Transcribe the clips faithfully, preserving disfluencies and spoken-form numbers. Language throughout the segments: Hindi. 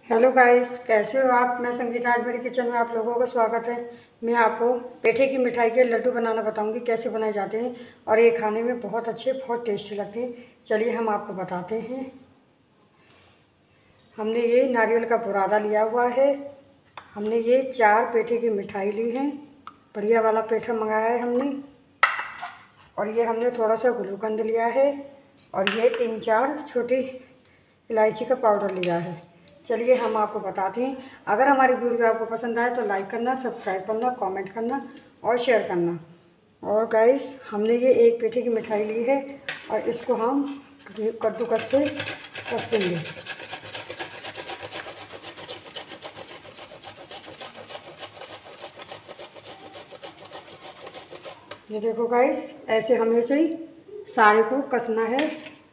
हेलो गाइस, कैसे हो आप। मैं संगीता, आज मेरी किचन में आप लोगों का स्वागत है। मैं आपको पेठे की मिठाई के लड्डू बनाना बताऊंगी, कैसे बनाए जाते हैं। और ये खाने में बहुत अच्छे, बहुत टेस्टी लगते हैं। चलिए हम आपको बताते हैं। हमने ये नारियल का बुरादा लिया हुआ है। हमने ये चार पेठे की मिठाई ली है। बढ़िया वाला पेठा मंगाया है हमने। और ये हमने थोड़ा सा गुलकंद लिया है। और ये तीन चार छोटी इलायची का पाउडर लिया है। चलिए हम आपको बताते हैं। अगर हमारी वीडियो आपको पसंद आए तो लाइक करना, सब्सक्राइब करना, कमेंट करना और शेयर करना। और गाइस, हमने ये एक पेठे की मिठाई ली है और इसको हम कद्दूकस से कस देंगे। ये देखो गाइस, ऐसे हमें से ही सारे को कसना है।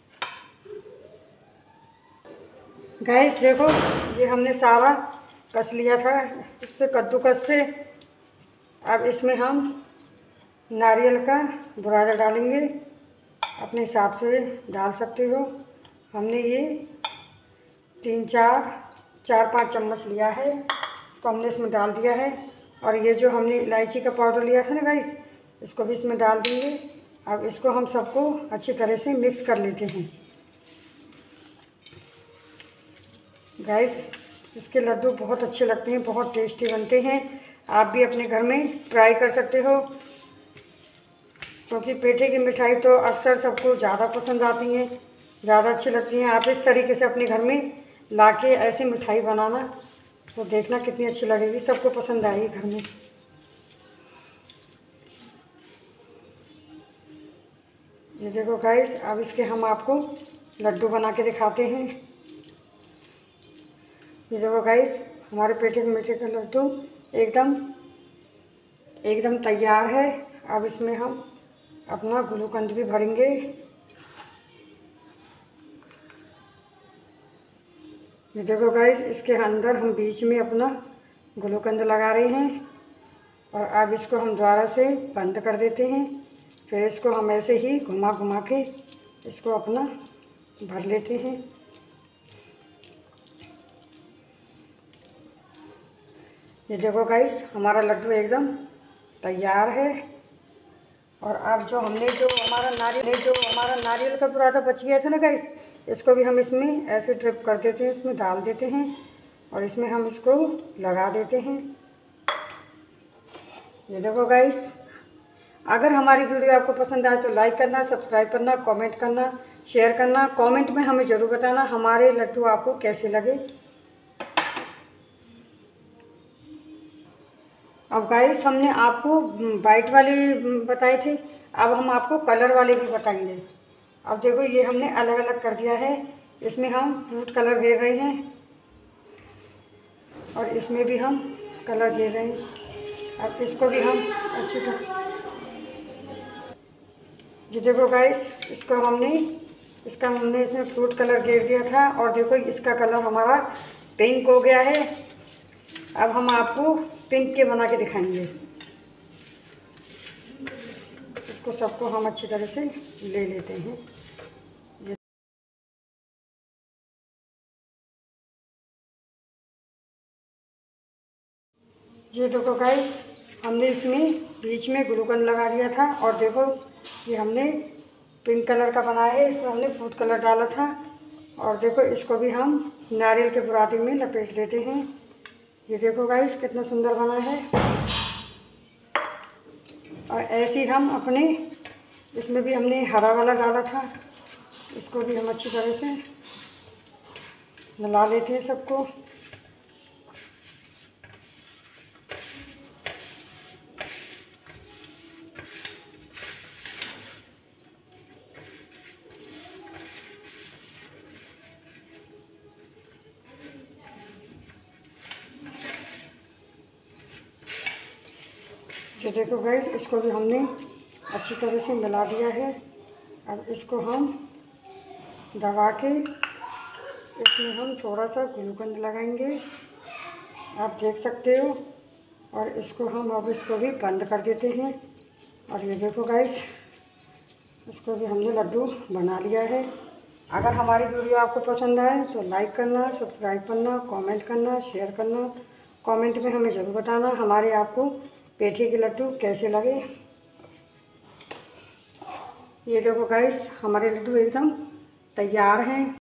गैस देखो, ये हमने सारा कस लिया था इससे, कद्दूकस से। अब इसमें हम नारियल का बुरादा डालेंगे। अपने हिसाब से डाल सकते हो। हमने ये तीन चार चार पाँच चम्मच लिया है, इसको हमने इसमें डाल दिया है। और ये जो हमने इलायची का पाउडर लिया था ना गाइस, इसको भी इसमें डाल देंगे। अब इसको हम सबको अच्छी तरह से मिक्स कर लेते हैं। गाइस, इसके लड्डू बहुत अच्छे लगते हैं, बहुत टेस्टी बनते हैं। आप भी अपने घर में ट्राई कर सकते हो, क्योंकि पेठे की मिठाई तो अक्सर सबको ज़्यादा पसंद आती हैं, ज़्यादा अच्छी लगती हैं। आप इस तरीके से अपने घर में लाके ऐसी मिठाई बनाना, तो देखना कितनी अच्छी लगेगी, सबको पसंद आएगी घर में। ये देखो गाइस, अब इसके हम आपको लड्डू बना के दिखाते हैं। ये देखो गाइस, हमारे पेठे के मीठे का लड्डू एकदम एकदम तैयार है। अब इसमें हम अपना गुलकंद भी भरेंगे। ये देखो गाइस, इसके अंदर हम बीच में अपना गुलकंद लगा रहे हैं। और अब इसको हम दोबारा से बंद कर देते हैं। फिर इसको हम ऐसे ही घुमा घुमा के इसको अपना भर लेते हैं। ये देखो गाइस, हमारा लड्डू एकदम तैयार है। और अब जो हमने जो हमारा नारियल जो हमारा नारियल का बुरादा बच गया था ना गाइस, इसको भी हम इसमें ऐसे ड्रिप कर देते हैं, इसमें डाल देते हैं और इसमें हम इसको लगा देते हैं। ये देखो गाइस, अगर हमारी वीडियो आपको पसंद आए तो लाइक करना, सब्सक्राइब करना, कमेंट करना, शेयर करना। कमेंट में हमें ज़रूर बताना हमारे लड्डू आपको कैसे लगे। अब गाइस, हमने आपको वाइट वाले बताए थे, अब हम आपको कलर वाले भी बताएंगे। अब देखो, ये हमने अलग अलग कर दिया है। इसमें हम फ्रूट कलर घेर रहे हैं और इसमें भी हम कलर घेर रहे हैं। अब इसको भी हम अच्छी तरह, ये देखो गाइस, इसको हमने इसका हमने इसमें फ्रूट कलर घेर दिया था। और देखो, इसका कलर हमारा पिंक हो गया है। अब हम आपको पिंक के बना के दिखाएंगे। इसको सबको हम अच्छी तरह से ले लेते हैं। ये देखो गाइस, हमने इसमें बीच में गुलकंद लगा दिया था। और देखो, ये हमने पिंक कलर का बनाया है, इसमें हमने फूड कलर डाला था। और देखो, इसको भी हम नारियल के बुरादे में लपेट देते हैं। ये देखो गाइस, कितना सुंदर बना है। और ऐसे ही हम अपने इसमें भी हमने हरा वाला डाला था, इसको भी हम अच्छी तरह से मिला लेते हैं सबको। ये देखो गाइस, इसको भी हमने अच्छी तरह से मिला दिया है। अब इसको हम दबा के इसमें हम थोड़ा सा गुलकंद लगाएंगे, आप देख सकते हो। और इसको हम अब इसको भी बंद कर देते हैं। और ये देखो गाइस, इसको भी हमने लड्डू बना लिया है। अगर हमारी वीडियो आपको पसंद आए तो लाइक करना, सब्सक्राइब करना, कमेंट करना, शेयर करना। कमेंट में हमें ज़रूर बताना हमारे आपको पेठे के लड्डू कैसे लगे। ये देखो गाइस, हमारे लड्डू एकदम तैयार हैं।